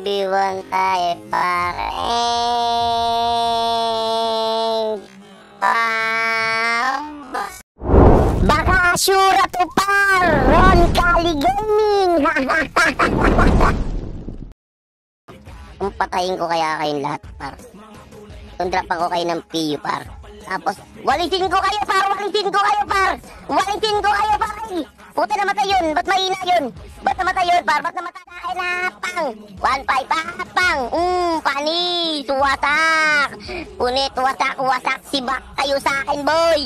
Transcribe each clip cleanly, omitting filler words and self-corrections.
1v1 tayo, pare. Baka Ashura to, par. Ron Kali Gaming. Kung patayin ko kaya kayong lahat, par. Tundrapan ko kayo ng PU, par. Tapos, walisin ko kayo, par. Walisin ko kayo, par. Walisin ko kayo, par. Puta, namatay yun. Ba't mahina yun? Ba't namatay yun, par? Ba't namatay na kayo na? Pang. 1-5, pang. Panis. Wasak. Punit, wasak, wasak. Sibak kayo sa akin, boy.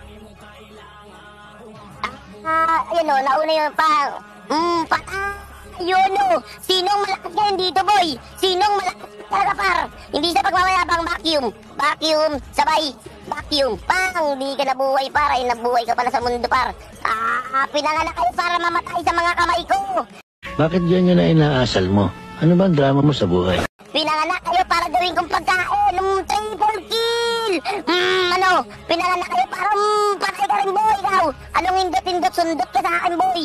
Ayun o, nauna yun, pang. Patay. Yun o. Sinong malakas ngayon dito, boy? Sinong malakas talaga, par? Hindi sa pagmamayabang, vacuum. Vacuum, sabay. Vacuum, pang. Di ka nabuhay, par. Ay, nabuhay ka pala sa mundo, par. Pinanganak kayo para mamatay sa mga kamay ko. Bakit yan yun na inaasal mo? Ano ba ang drama mo sa buhay? Pinanganak kayo para gawin kong pagkain. Triple kill. Pinanganak kayo para patay ka rin, boy. Ikaw, anong indot-indot sundot ka sa akin, boy?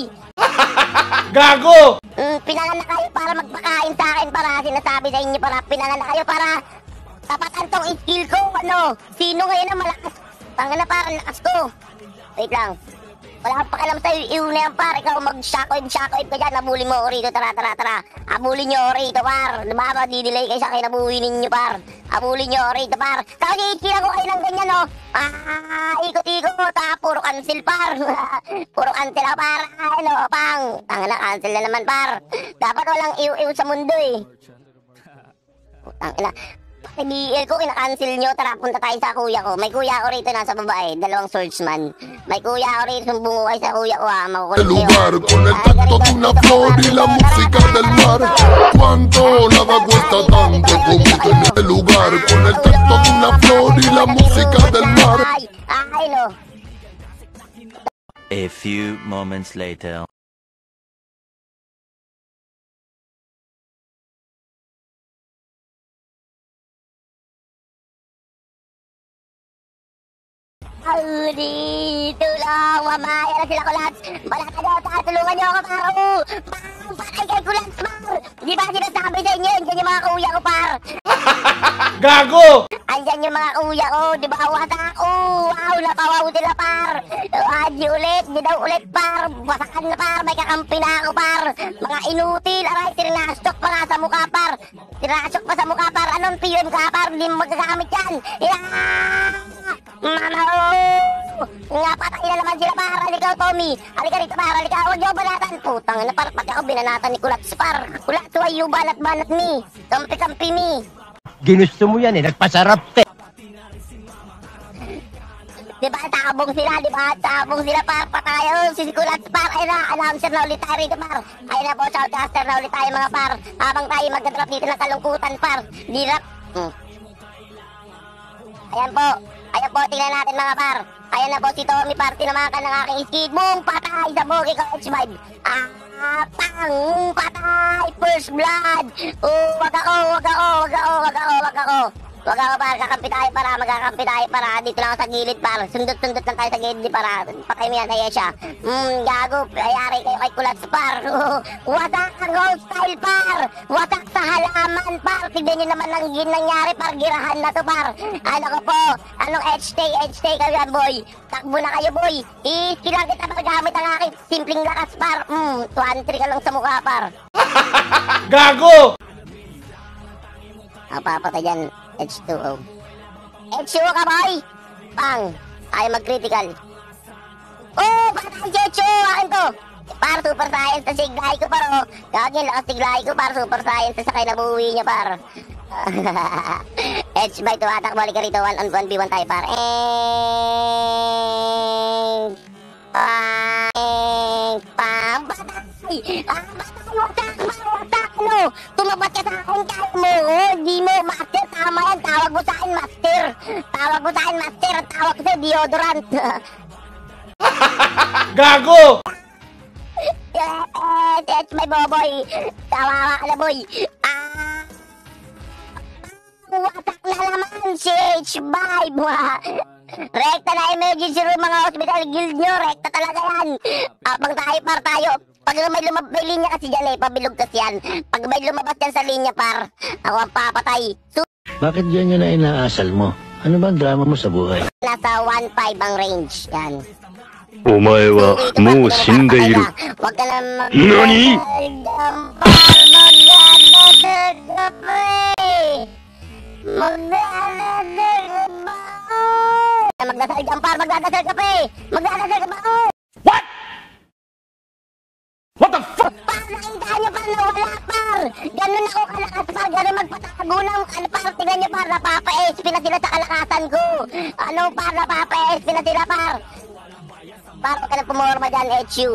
Gago! Pinanganak kayo para magpakain sa akin, para sinasabi sa inyo, para pinanganak kayo para tapatan tong skill ko. Sino ngayon ang malakas? Tangina, para lakas ko. Wait lang. Wala kang pakialam sa'yo, iyon na yan, par. Ikaw mag-shockwave ka dyan. Abulin mo ako rito, tara. Abulin nyo ako rito, par. Diba ba, di-delay kayo sa akin, abuhin ninyo, par. Abulin nyo ako rito, par. Kasi itkira ko kayo ng ganyan, no? Ikot-ikot, puro cancel, par. Puro cancel ako, par. Pang. Tangina, cancel na naman, par. Dapat walang iw-iw sa mundo, eh. Tangina. BL ko, kinakancel nyo. Tara, punta tayo sa kuya ko. May kuya ko rito nasa babae, 2 swordsman. May kuya ko rito, sumbungo kayo sa kuya ko, ha. Makukulit kayo. Lugar con el toque de una flor y la música del mar. Cuánto nada cuesta tanto como tener el lugar con el toque de una flor y la música del mar. Ay, no. A few moments later. Dito lang, mamaya na sila Kulats. Balata nyo, tulungan nyo ako, par. Patay kay Kulats, par. Di ba sinasabi sa inyo, andyan yung mga kuya ko, par. Gago! Andyan yung mga kuya ko, di ba wasak? Wow, napawaw sila, par. Di daw ulit, par. Wasakan na, par. May kakampi na ako, par. Mga inutil, aray, sinastok pa nga sa mukha, par. Sinastok pa sa mukha, par. Anong PM ka, par? Hindi mo magagamit yan. Mama, nga patay na naman sila, par. Halika, Tommy. Halika rito, par. Halika, huwag niyo banatan. Putang na, par. Pati ako binanatan ni Kulats, par. Kulats, why you banat-banat me? Kampi-kampi me. Ginusto mo yan eh, nagpasarap ka. Diba, tabong sila, par. Patayo, si Kulats, par. Ayun na, announcer na ulit tayo rito, par. Ayun na po, shoutcaster na ulit tayo, mga par. Habang tayo mag-drop dito ng kalungkutan, par. Di-rap. Ayan po, tingnan natin, mga par. Ayan na po si Tommy, par. Tinamakan ng aking skid. Boom, patay sa bogi ko, H5. Pang, patay. First blood. Wag ako. Wag ako, par. Kakampi tayo, para. Magkakampi tayo, para. Dito lang ako sa gilid, par. Sundot-sundot lang tayo sa gilid, para. Patay mo yan sa Yesha. Gago. Ayari kayo kay Kulats, par. Wasak ang hostile, par. Wasak sa halaman, par. Tignan nyo naman ang nangyari, par. Girahan na to, par. Ano ko po? Anong HT kayo yan, boy? Takbo na kayo, boy. Iskilang kita, par. Gamit ang aking simpleng lakas, par. 2-3 ka lang sa mukha, par. Gago! Ang papatay dyan, H2O. H2O ka, boy! Pang! Ayaw mag-critical. Patay si H2O! Akin to! Par, super science na siglahay ko, par. Gagawin, lakas siglahay ko, par. Super science na sakay na buwi niya, par. H by 2, atak, balik ka rito. 1v1 tayo, par. Pang! Batay! Wasak! Tumabat ka sa akin, kaya mo. Di mo, master. Tama yan. Tawag mo sa akin, master. Tawag ko sa deodorant. Gago! Yes, my boboy. Kawawa ka na, boy. Wasak na naman si H5. Rekta na emergency room, mga hospital guild nyo. Rekta talaga yan. Abang tayo, par, tayo. Pag may linya kasi dyan pabilog kasi yan. Pag may lumabas dyan sa linya, par, ako ang papatay. Bakit yan yun na inaasal mo? Ano ba ang drama mo sa buhay? Nasa 1.5 ang range, yan. お前はもう死んでいる。 Huwag ka na NANI?! Magdasal ka par, magdadasal ka pa magdadasal ka pa What? What the fuck? Par, nakita niyo par na wala par. Ganun ako kalakas par, ganun magpatago ng par, tingnan niyo par, napapa-SP na sila sa kalakasan ko. Ano par, napapa-SP na sila par. Par, huwag ka na pumorma dyan, HU.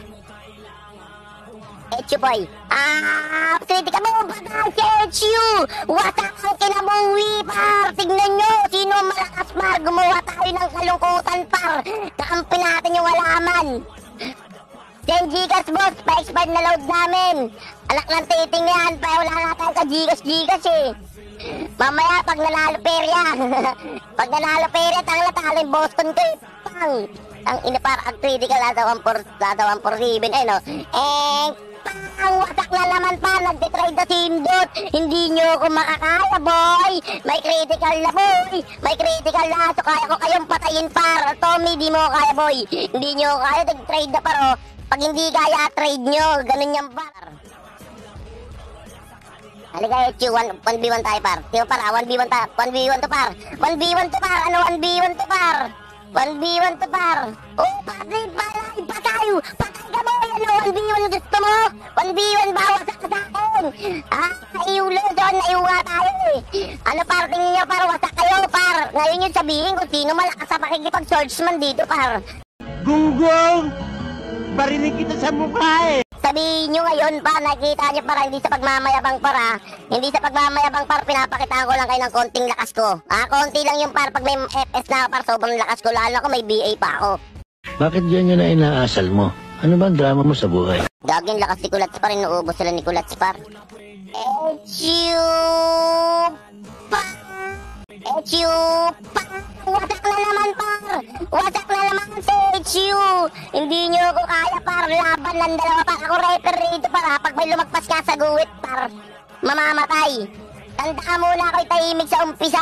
HU boy. Kritika mo, bagal si HU. Wasak ang kinabuhi par. Tignan nyo, sino malakas par. Gumawa tayo ng kalungkutan par. Kakampi natin yung halaman. Send Gcash boss, pa-expire na load namin. Alak ng titing yan, pa wala na tayo ka Gcash eh. Mamaya pag nanalo perya. Pag nanalo perya, tangla talo yung Boston ko eh. Pang. Ang inipar ang critical nasa 147 eh no. Pang wasak na naman pa, nagtitrade na sindot. Hindi nyo ako makakaya boy. May critical na boy. May critical na, so kaya ko kayong patayin par. Tommy, di mo kaya boy. Hindi nyo kaya, nag-trade na paro. Pag hindi kaya, trade nyo. Ganun yung par. Halika HU, 1v1 tayo par. Tiyo par, 1v1 tayo. 1v1 to par. 1v1 to par. Ano 1v1 to par? 1v1 to par. Oh, patay tayo. Patay ka mo. Ano, 1v1 gusto mo? 1v1 bawas ka sa akin. Iulo doon. Naiuwa tayo eh. Ano par, tingin nyo par, wasak kayo par. Ngayon yung sabihin kung sino malakas sa pakikipag-swordsman dito par. Gunggong! Barinig kita sa mukha eh! Sabihin nyo ngayon pa, nakita nyo para hindi sa pagmamayabang para. Hindi sa pagmamayabang par, pinapakitaan ko lang kayo ng konting lakas ko. Konti lang yung par, pag may FS na par, sobrang lakas ko. Lalo ko may BA pa ako. Bakit yan yun na inaasal mo? Ano ba ang drama mo sa buhay? Gaging lakas ni Kulats par, inuubos sila ni Kulats par. Wasak na naman par! Wasak na naman si HU! Hindi nyo ako kaya par, laban ng dalawa par. Ako refer rito par ha, pag may lumagpas ka sa guwit par, mamamatay. Tandaan muna ako'y tahimik sa umpisa.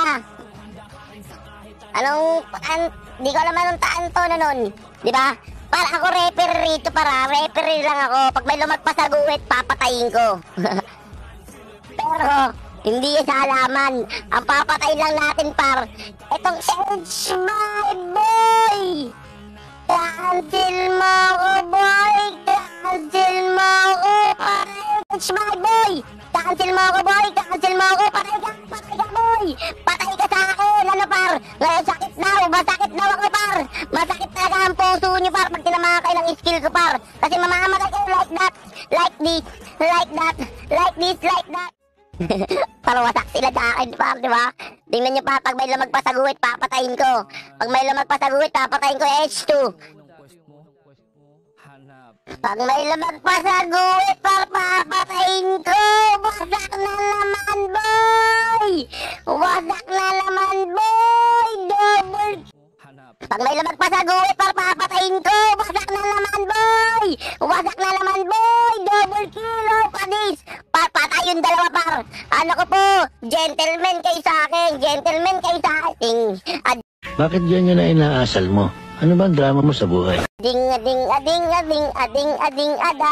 Di ko alam anong taanto na nun. Diba? Para ako refer rito para, refer lang ako. Pag may lumagpas sa guwit, papatayin ko. Pero, hindi sa halaman. Ang papatay lang natin par, itong Edge my boy! Cancel mo ko boy! Cancel mo ko! Edge my boy! Cancel mo ko boy! Cancel mo ko! Patay ka boy! Patay ka sa akin! Ano par? Ngayon sakit daw! Masakit daw ako par! Masakit talaga ang puso nyo par pag tinamaan kayo ng skill ko par! Kasi mamamatay kayo like that! Like this! Like that! Like this! Like that! Para wasak sila sa akin par, di ba? Tingnan nyo pa, pag may lumagpas sa guhit, papatayin ko. Pag may lumagpas sa guhit, papatayin ko H2. Pag may lumagpas sa guhit, papatayin ko. Wasak na naman boy! Wasak na naman boy! Double. Pag may lumagpas sa guhit, papatayin ko. Wasak na naman boy! Wasak na naman boy! Double kill, padis! Patay yung dalawa par. Ano ko po, gentleman kayo sa akin. Gentleman kayo sa akin. Bakit yan yun na inaasal mo? Ano ba ang drama mo sa buhay? Ading ada.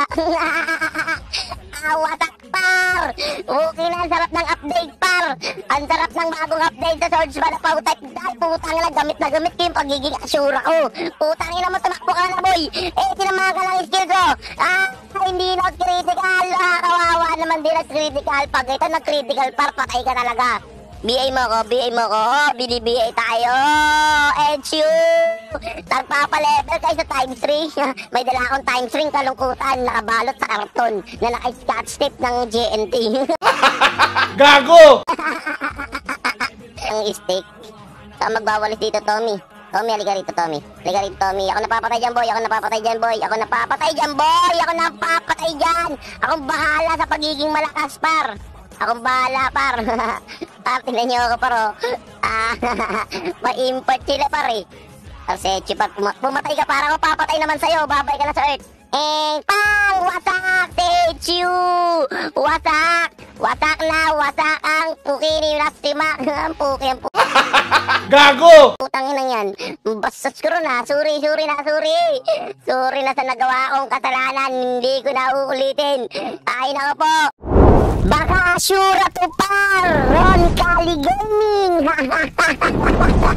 Wasak par. Okay na, ang sarap ng update par. Ang sarap ng bagong update sa Swordsman na type. Dahil putang na, gamit na gamit ko yung pagiging asura ko. Putang ina mo, tumakbo ka na boy. Sinamahan ka lang yung skill ko. Hindi not critical. Kawawa naman din not critical. Pag ito not critical par, patay ka talaga. BA mo ko. BA tayo. HU. Nagpapalevel kayo sa times 3. May dala akong times ring kalungkutan. Nakabalot sa karton na naka-scotch tape ng JNT. Gago! Ang stick. Saan magbawalis dito, Tommy? Tommy, halika rito, Tommy. Halika rito, Tommy. Ako napapatay dyan, boy. Ako napapatay dyan, boy. Ako napapatay dyan, boy. Ako napapatay dyan. Akong bahala sa pagiging malakas, par. Akong bahala, par. Tingnan nyo ako, paro. Ma-import sila, par, eh. Kasi, pag pumatay ka, para ako papatay naman sa'yo. Babay ka na sa earth. Pang! wasak! Techu! Wasak! Wasak na, wasak ang puki ni Rastima. Ang puki, ang puki. Gago! Putangin na yan. Basta screw na. Sorry na. Sorry na sa nagawa kong kasalanan. Hindi ko na uulitin. Ay na po. Baka Shura to par. Ron Kali Gaming.